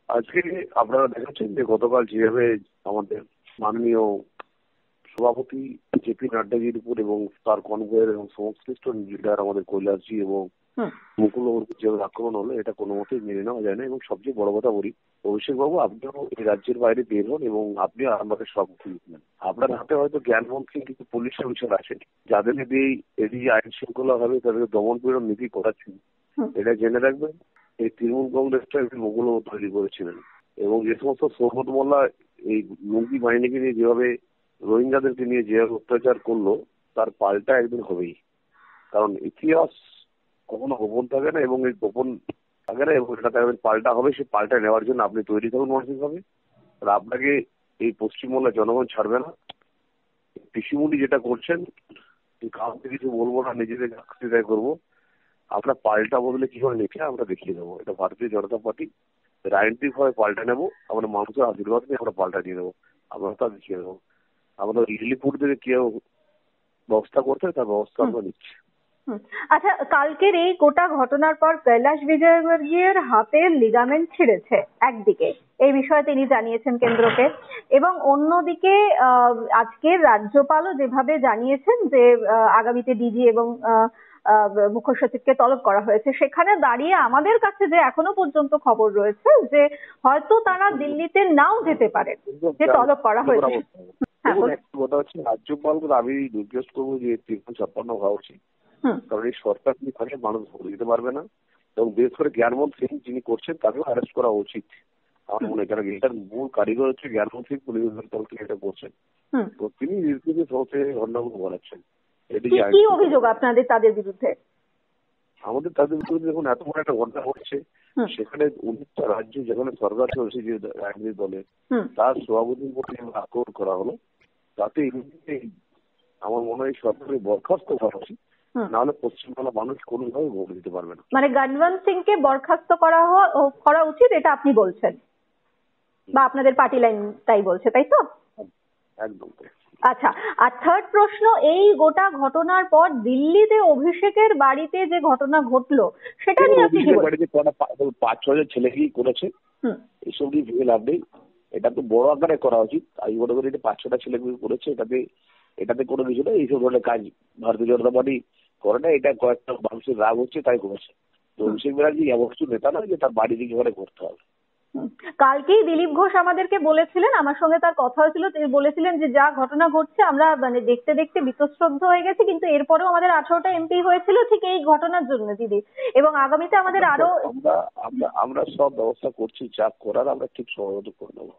আজকে আপনারা দেখাচ্ছেন যে গতকাল যেভাবে আমাদের মাননীয় সভাপতি জেপি নাড্ডাজির উপর এবং তার কনভয়ের এবং সংশ্লিষ্ট লিডার আমাদের কৈলাসজি এবং মুকুলের যেভাবে আক্রমণ হলো, এটা কোনো মতেই মেনে নেওয়া যায় না। এবং সবচেয়ে বড় কথা বলি, অভিষেক বাবু, আপনিও এই রাজ্যের বাইরে বের হন এবং আপনি আমাদের সভাপতি নেন। আপনার হাতে হয়তো জ্ঞানমন্ত্রী কিছু পুলিশের অফিসার আছেন যাদেরকে দিয়ে এটি আইন শৃঙ্খলা হবে তাদেরকে দমন পীড়ন নীতি করাচ্ছেন। এটা জেনে রাখবেন, এই তৃণমূল কংগ্রেসটা মুকুল তৈরি করেছিলেন এবং যে সমস্ত সৌগত মোল্লা এই লুঙ্গি বাহিনীকে নিয়ে যেভাবে রোহিঙ্গাদেরকে নিয়ে যেভাবে অত্যাচার করলো, তার পাল্টা একদিন হবেই। কারণ ইতিহাস কখনো গোপন থাকে না এবং এই গোপন থাকে না, এবং এটা একদিন পাল্টা হবে। সে পাল্টা নেওয়ার জন্য আপনি তৈরি থাকুন মানসিকভাবে। আর আপনাকে এই পশ্চিমবাংলার জনগণ ছাড়বে না। পিসিমুনি যেটা করছেন, কাউকে কিছু বলবো না, নিজেদের আত্মীয় করবো। আমরা পাল্টা বদলে কি করে লিখে আমরা দেখিয়ে দেবো। এটা ভারতীয় জনতা পার্টি রাজনৈতিক ভাবে পাল্টা নেবো। আমরা মানুষের আশীর্বাদ নিয়ে আমরা পাল্টা দিয়ে দেবো, আমরা তা দেখিয়ে দেবো। আমরা রিলিপুর থেকে কেউ ব্যবস্থা করতে তার ব্যবস্থা আমরা নিচ্ছি। আচ্ছা, কালকের এই গোটা ঘটনার পর কৈলাস বিজয়বর্গীয়ের হাতের লিগামেন্ট ছিঁড়েছে একদিকে, এই বিষয়ে তিনি জানিয়েছেন কেন্দ্রকে, এবং অন্যদিকে আজকের রাজ্যপালও যেভাবে জানিয়েছেন যে আগামীতে ডিজি এবং মুখ্য সচিবকে তলব করা হয়েছে, সেখানে দাঁড়িয়ে আমাদের কাছে যে এখনো পর্যন্ত খবর রয়েছে যে হয়তো তারা দিল্লিতে নাও যেতে পারে, যে তলব করা হয়েছে। কথা হচ্ছে, রাজ্যপালকে আমি রিকোয়েস্ট করবো যে 356 হওয়া উচিত। কারণ এই সরকার কি থাকে, মানুষ ভরে দিতে পারবে না। এবং বিশেষ করে জ্ঞানমন্ত্রী যিনি করছেন তাকেও অ্যারেস্ট করা উচিত আমার মনে হয়। কারণ এটার মূল কারিগর হচ্ছে জ্ঞানমন্ত্রী, পুলিশের তরফ থেকে এটা করছেন। তো তিনি নির্দিষ্ট সহজে ঘটনাগুলো বলাচ্ছেন। কি অভিযোগ আপনাদের তাদের বিরুদ্ধে? আমাদের তাদের বিরুদ্ধে দেখুন, এত বড় একটা ঘটনা ঘটছে, সেখানে 19টা রাজ্য যেখানে সরকার চলছে যে রাজনৈতিক দলের, তার সভাপতির প্রতি আক্রমণ করা হলো। তাতে আমার মনে হয় সরকারের বরখাস্ত করা উচিত, নাহলে পশ্চিমবাংলা মানুষ কোনোভাবে ভোট দিতে পারবে না। মানে গণবন্ত সিংকে বরখাস্ত করা উচিত, এটা আপনি বলছেন, বা আপনাদের পার্টি লাইন তাই বলছে, তাই তো? একদম। আচ্ছা, আর থার্ড প্রশ্ন, এই গোটা ঘটনার পর দিল্লিতে অভিষেকের বাড়িতে যে ঘটনা ঘটলো সেটা নিয়ে আপনি কি বলছেন? 5-6 ছেলেকেই করেছে, এসব নিয়ে ভেবে লাভ নেই। এটা তো বড় আকারে করা উচিত। আমি মনে করি এটা 5-6টা ছেলেকে করেছে, এটাতে কোনো কিছু না। এইসব ধরনের কাজ ভারতীয় জনতা পার্টি করে না। এটা কয়েকটা মানুষের রাগ হচ্ছে তাই করেছে। তো অভিষেক ব্যানার্জি এমন কিছু নেতা নয় যে তার বাড়ি দিকে ঘরে করতে হবে। কালকেই দিলীপ ঘোষ আমাদেরকে বলেছিলেন, আমার সঙ্গে তার কথা হয়েছিল, তিনি বলেছিলেন যে যা ঘটনা ঘটছে আমরা মানে দেখতে দেখতে বিতশ্রদ্ধ হয়ে গেছি, কিন্তু এরপরেও আমাদের 18টা এমপি হয়েছিল ঠিক এই ঘটনার জন্য দিদি, এবং আগামীতে আমাদের আরো আমরা সব ব্যবস্থা করছি, যা করার আমরা ঠিক সহযোগিতা করে নেবো।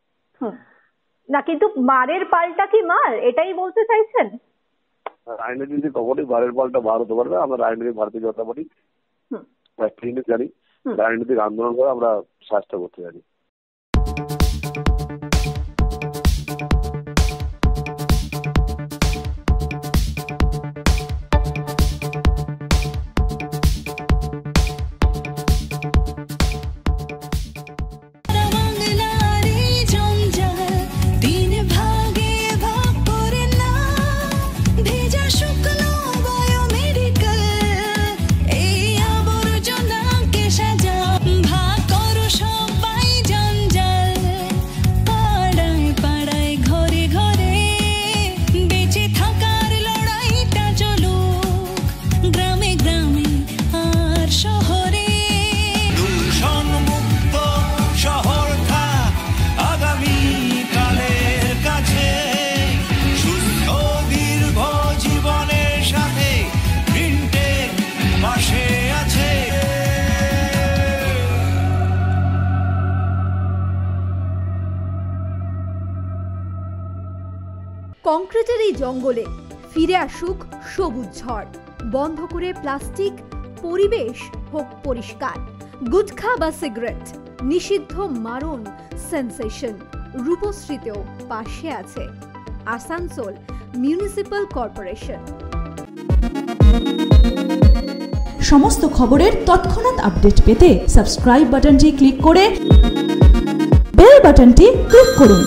না, কিন্তু মারের পাল্টা কি মার, এটাই বলতে চাইছেন? রাজনীতিতে কখনোই বারের পাল্টা বার হতে পারবে। আমরা রাজনীতি ভারতীয় জনতা পার্টি জানি, রাজনৈতিক আন্দোলন করে আমরা চেষ্টা করতে জানি। কংক্রিটের এই জঙ্গলে ফিরে আসুক সবুজ ঝড়, বন্ধ করে প্লাস্টিক, পরিবেশ হোক পরিষ্কার। গুটখা বা সিগারেট নিষিদ্ধ, মারণ সেন্সেশন। রূপশ্রীতেও পাশে আছে আসানসোল মিউনিসিপাল কর্পোরেশন। সমস্ত খবরের তৎক্ষণাৎ আপডেট পেতে সাবস্ক্রাইব বাটনটি ক্লিক করে বেল বাটনটি ক্লিক করুন।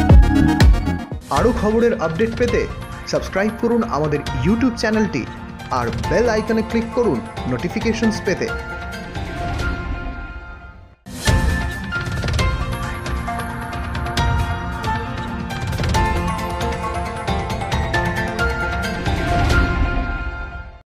আরও খবরের আপডেট পেতে সাবস্ক্রাইব করুন আমাদের ইউটিউব চ্যানেলটি আর বেল আইকনে ক্লিক করুন নোটিফিকেশনস পেতে।